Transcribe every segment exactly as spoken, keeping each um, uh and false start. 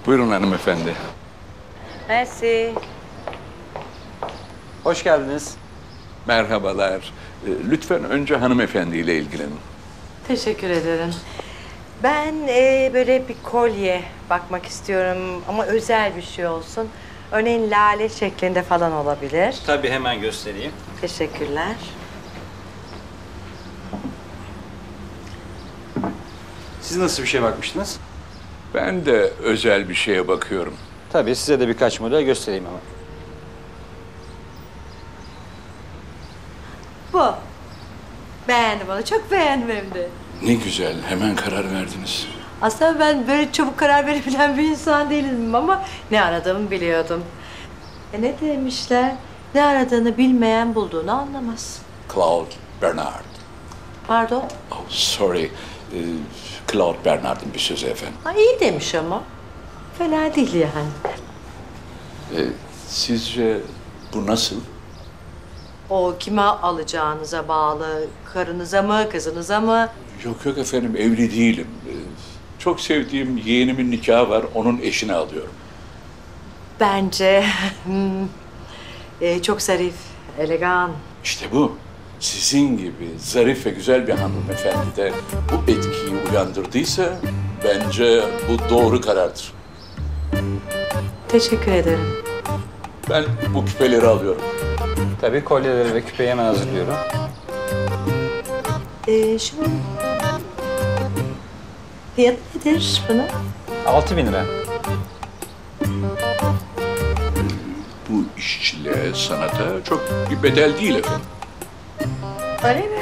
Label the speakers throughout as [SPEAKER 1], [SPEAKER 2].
[SPEAKER 1] Buyurun hanımefendi.
[SPEAKER 2] Mersi.
[SPEAKER 3] Hoş geldiniz.
[SPEAKER 1] Merhabalar. Ee, Lütfen önce hanımefendiyle ilgilenin.
[SPEAKER 2] Teşekkür ederim. Ben e, böyle bir kolye bakmak istiyorum ama özel bir şey olsun. Örneğin lale şeklinde falan olabilir.
[SPEAKER 3] Tabii hemen göstereyim.
[SPEAKER 2] Teşekkürler.
[SPEAKER 3] Siz nasıl bir şey bakmıştınız?
[SPEAKER 1] Ben de özel bir şeye bakıyorum.
[SPEAKER 3] Tabii size de birkaç model göstereyim hemen.
[SPEAKER 2] Bu. Beğendim onu. Çok beğendim hem de.
[SPEAKER 1] Ne güzel, hemen karar verdiniz.
[SPEAKER 2] Aslında ben böyle çabuk karar verebilen bir insan değilim ama ne aradığımı biliyordum. E ne demişler? Ne aradığını bilmeyen bulduğunu anlamaz.
[SPEAKER 1] Claude Bernard.
[SPEAKER 2] Pardon?
[SPEAKER 1] Oh, sorry. Ee, Claude Bernard'ın bir sözü efendim.
[SPEAKER 2] Ha, iyi demiş ama. Fena değil yani.
[SPEAKER 1] Ee, sizce bu nasıl?
[SPEAKER 2] O kime alacağınıza bağlı. Karınıza mı, kızınıza mı?
[SPEAKER 1] Yok yok efendim, evli değilim. Ee, çok sevdiğim yeğenimin nikahı var, onun eşini alıyorum.
[SPEAKER 2] Bence hmm, e, çok zarif, elegan.
[SPEAKER 1] İşte bu. Sizin gibi zarif ve güzel bir hanımefendi de bu etkiyi uyandırdıysa bence bu doğru karardır.
[SPEAKER 2] Teşekkür ederim.
[SPEAKER 1] Ben bu küpeleri alıyorum.
[SPEAKER 3] Tabii kolyeleri ve küpeyi hemen hazırlıyorum.
[SPEAKER 2] E, şunun fiyatı nedir bunun?
[SPEAKER 3] Altı bin lira.
[SPEAKER 1] Bu işçiliğe, sanata çok bir bedel değil efendim.
[SPEAKER 2] Öyle mi?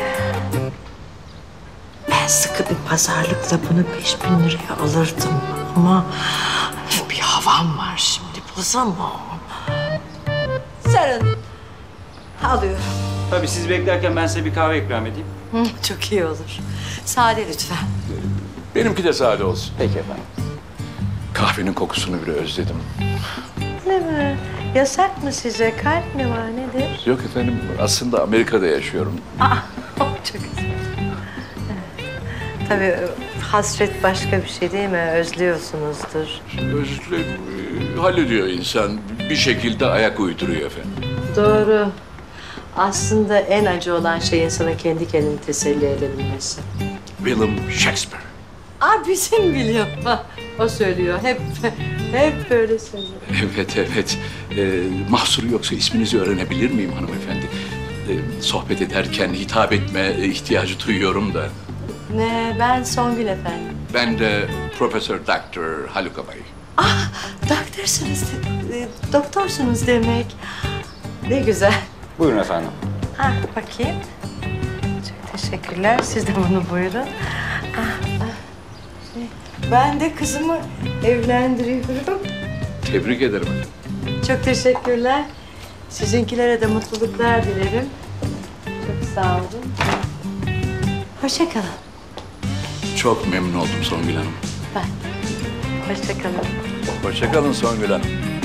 [SPEAKER 2] Ben sıkı bir pazarlıkla bunu beş bin liraya alırdım ama bir havam var şimdi, bozamam. Sarın. Alıyorum.
[SPEAKER 3] Tabii siz beklerken ben size bir kahve ikram edeyim.
[SPEAKER 2] Hı, çok iyi olur. Sade lütfen.
[SPEAKER 1] Benimki de sade olsun.
[SPEAKER 3] Peki efendim.
[SPEAKER 1] Kahvenin kokusunu bile özledim.
[SPEAKER 2] Ne mi? Yasak mı size? Kalp mi var? Nedir?
[SPEAKER 1] Yok efendim, aslında Amerika'da yaşıyorum.
[SPEAKER 2] Aa, çok güzel. Tabii hasret başka bir şey değil mi? Özlüyorsunuzdur.
[SPEAKER 1] Özlem e, hallediyor insan. Bir şekilde ayak uyduruyor efendim.
[SPEAKER 2] Doğru. Aslında en acı olan şey insanın kendi kendini teselli edebilmesi.
[SPEAKER 1] William Shakespeare.
[SPEAKER 2] Aa, bizim biliyor. Bak, o söylüyor. Hep hep böyle söylüyor.
[SPEAKER 1] Evet, evet. Ee, mahsuru yoksa isminizi öğrenebilir miyim hanımefendi? Ee, sohbet ederken hitap etme ihtiyacı duyuyorum da.
[SPEAKER 2] Ne? Ben Songül efendim.
[SPEAKER 1] Ben de Profesör Doktor Haluk Abay.
[SPEAKER 2] Ah, doktorsunuz, e, doktorsunuz demek. Ne güzel.
[SPEAKER 3] Buyurun efendim.
[SPEAKER 2] Ah, bakayım. Çok teşekkürler. Siz de bunu buyurun. Ah, ah. Şey, ben de kızımı evlendiriyorum.
[SPEAKER 1] Tebrik ederim.
[SPEAKER 2] Çok teşekkürler. Sizinkilere de mutluluklar dilerim. Çok sağ olun. Hoşça kalın.
[SPEAKER 1] Çok memnun oldum Songül Hanım.
[SPEAKER 2] Ben. Hoşça kalın.
[SPEAKER 1] Hoşça kalın Songül Hanım.